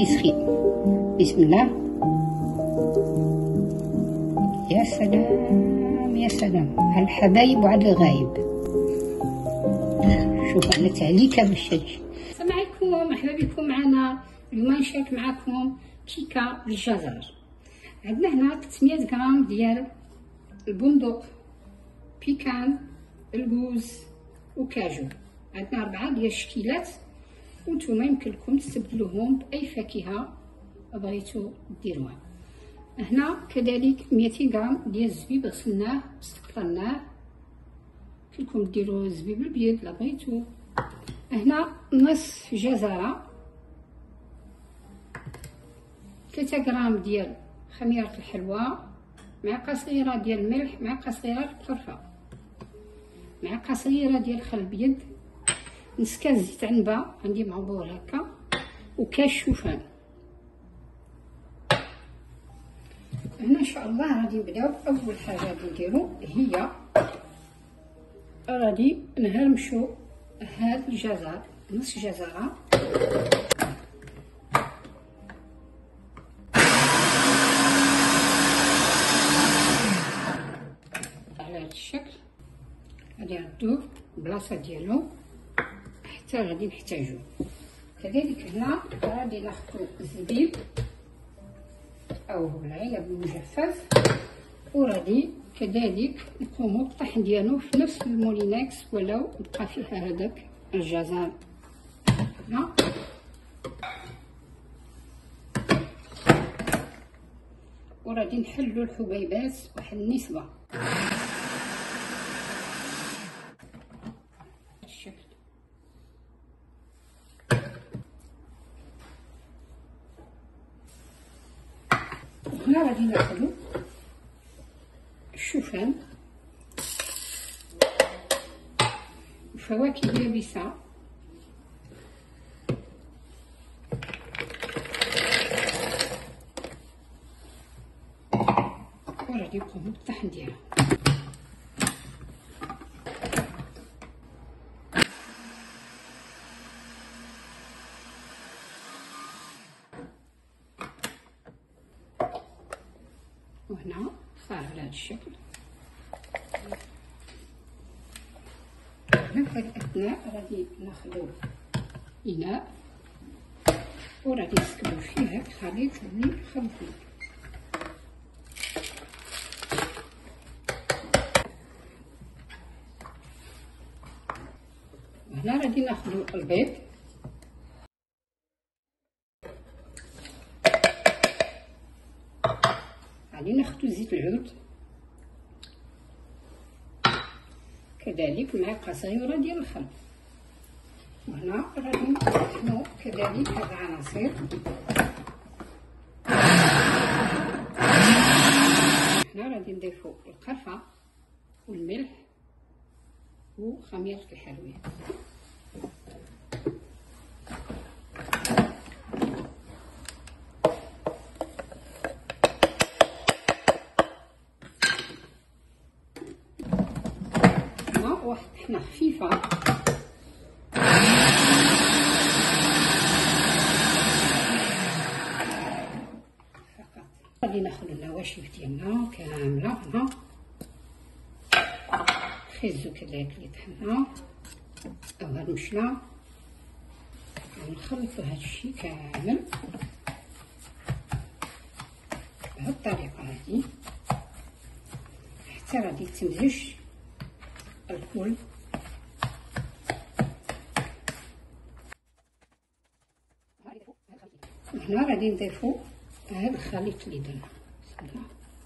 يسخن. بسم الله. يا سلام يا سلام على الحبايب وعلى الغايب. شوف على تعليكه بالشج. السلام عليكم، مرحبا بكم معنا. اليوم نشارك معكم كيكه بالجزر. عندنا هنا 300 غرام ديال البندق، بيكان، الجوز وكاجو. عندنا 4 ديال الشكيلات، وانتم يمكن لكم تستبدلوهم باي فاكهه بغيتو ديروها. هنا كذلك 200 غرام ديال الزبيب، غسلناه واستقطرناه. فيكم ديروا الزبيب الابيض لا بغيتو. هنا نصف جزره، 3 غرام ديال خميره الحلوى، معلقه صغيره ديال الملح، معلقه صغيره القرفه، معلقه صغيره ديال الخل الابيض، نص كاس زيت عنبه عندي معبور هكا، وكاس شوفان. هنا ان شاء الله غادي نبداو. اول حاجه غادي نديرو هي غادي نهرمشو هاد الجزر، نص جزره على هاد الشكل. غادي نردوه البلاصه ديالو حتى غادي نحتاجو. كذلك هنا غادي ناخدو الزبيب او العنب المجفف، وغادي كذلك نقومو بالطحن ديالو في نفس المولينكس ولو بقى فيها هذاك الجزر. هنا وغادي نحلو الحبيبات واحد النسبه بالشكل. هنا غادي ناخدو الشوفان وفواكه يابسه، وغادي نقومو بالطحن ديالها. وهنا صار على هذا الشكل. هنا في هذه الأثناء غادي ناخدو إناء وغادي نسكبو فيه هاد الخليط اللي خلطنا. وهنا غادي ناخدو البيض، غادي ناخدو زيت العود، كذلك معلقه صغيره ديال الخل. وهنا غادي نطحنو كذلك هاد العناصر. هنا غادي نضيفو القرفه والملح وخميره الحلويات. واحد طحنه خفيفه فقط. غادي ناخذ النواشف ديالنا كامله. هنا خيزو كذلك اللي طحنا او هرمشنا، ونخلطو هاد الشي كامل بهاد الطريقه هادي حتى غادي تمزج الكل. هنا غادي نضيفو هاد الخليط اللي درنا، بسم الله،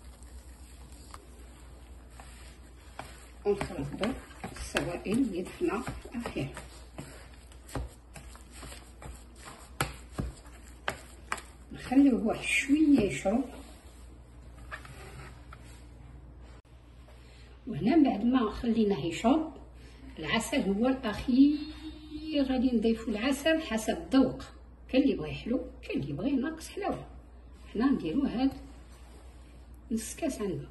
ونخلطو السوائل اللي ضفنا في الاخير. نخليوه واحد شويه يشرب. وهنا بعد ما خليناه يشرب العسل هو الاخير. غادي نضيفو العسل حسب الذوق، كاين اللي بغى يحلو، كاين اللي بغى ناقص حلاوه. حنا نديرو هاد نص كاس عنبه.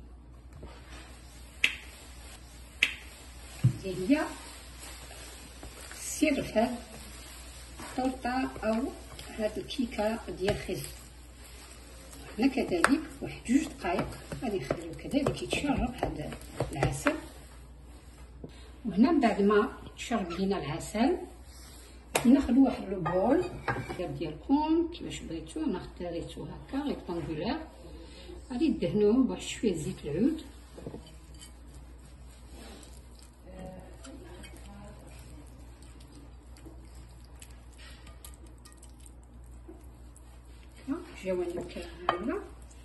هي السر في هاد الطرطه او هاد الكيكه ديال خيزو. هنا كذلك واحد 2 دقائق غادي نخليو كذلك يتشرب هذا العسل. وهنا من بعد ما تشرب لينا العسل ناخذ واحد البول ديالكم كيفاش بغيتو. انا اختاريتو هكا ريكتانغولار. غادي ندهنوه بواحد شويه زيت العود. جوانب كامله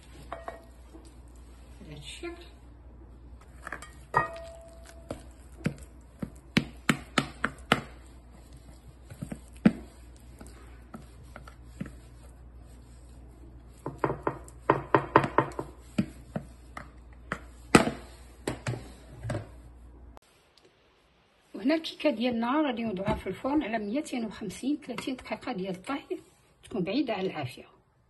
بهذا الشكل. وهنا الكيكه ديالنا غادي نوضعوها في الفرن على 250 30 دقيقه ديال الطهي، تكون بعيده على العافيه.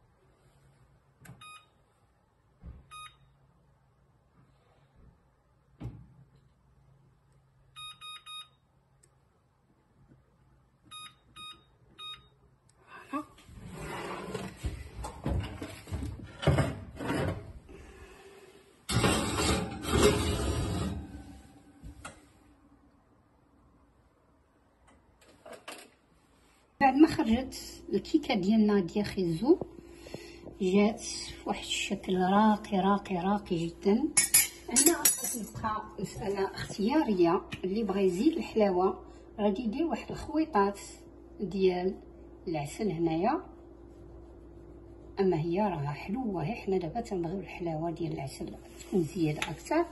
بعد ما خرجت الكيكه ديالنا ديال خيزو جات فواحد الشكل راقي راقي راقي جدا. هنا غتبقى مساله اختياريه، اللي بغى يزيد الحلاوه غادي يدير واحد الخويطات ديال العسل هنايا. اما هي راها حلوه، هي حنا دابا تنبغيو الحلاوه ديال العسل تكون زياده اكثر.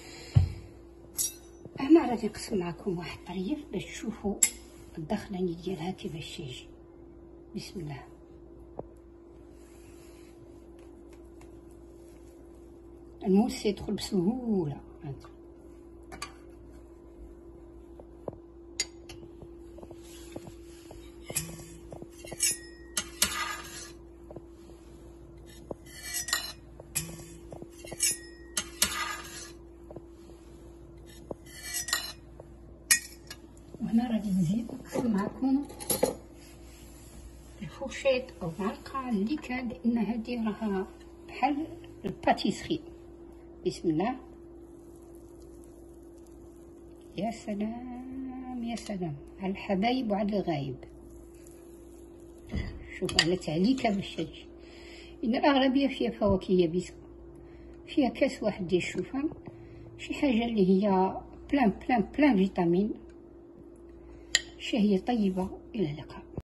انا غادي نقسم معكم واحد الطريف باش تشوفوا الدخلاني ديالها كيفاش تيجي. بسم الله. الموس يدخل بسهوله. وهنا غادي نزيد نقسم معكم الفورشيط او معلقه اللي كان، لان هادي راها بحال الباتيسري. بسم الله. يا سلام يا سلام على الحبايب وعلى الغايب. شوف على تعليكه باش تجي. ان الاغلبيه فيها فواكه يابسه، فيها كاس واحد ديال الشوفان، شي حاجه اللي هي بلان فيتامين. شهية طيبة، إلى اللقاء.